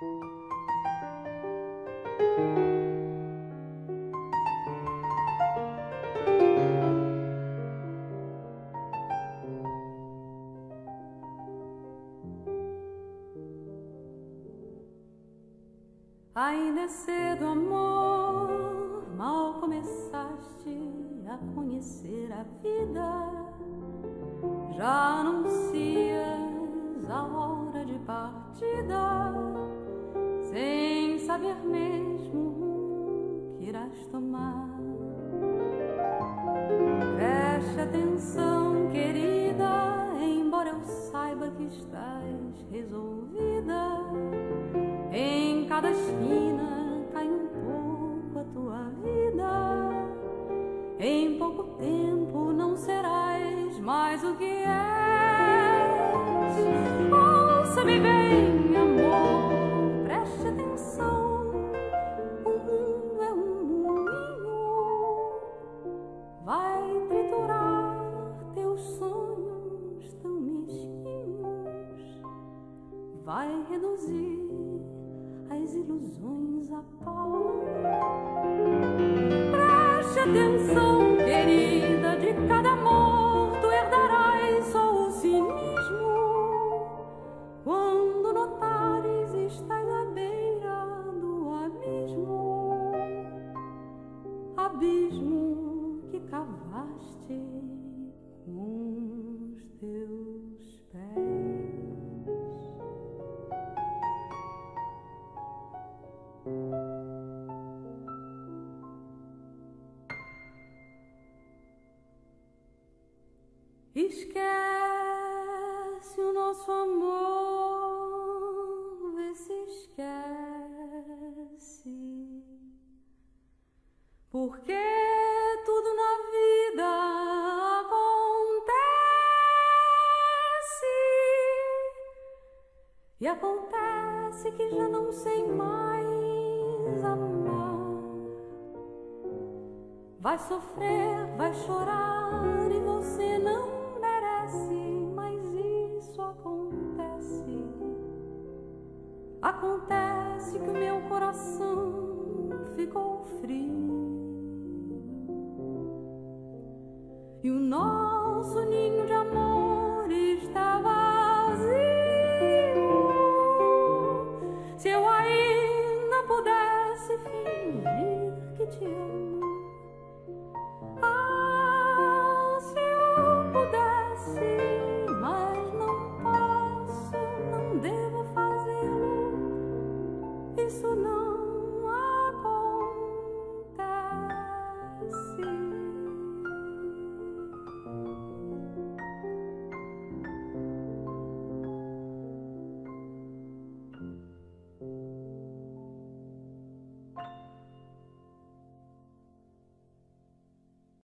Ainda é cedo, amor, mal começaste a conhecer a vida, já anuncias a hora de partida, sem saber mesmo o rumo que irás tomar. Preste atenção, querida, embora eu saiba que estás resolvida. Em cada esquina cai um pouco a tua vida. Em pouco tempo não serás mais o que és. Ouça-me bem, amor, preste atenção. O mundo é um moinho, vai triturar teus sonhos tão mesquinhos, vai reduzir as ilusões a pó. Preste atenção, querida, de cada amor tu herdarás só o cinismo. Quando notares estás à beira do abismo, abismo que cavaste com os teus pés. Esquece o nosso amor, vê se esquece, porque tudo na vida acontece, e acontece que já não sei mais amar. Vai sofrer, vai chorar e você não merece, mas isso acontece. Acontece que o meu coração ficou frio e o nosso ninho de amor está vazio. Se eu ainda pudesse fingir que te amo,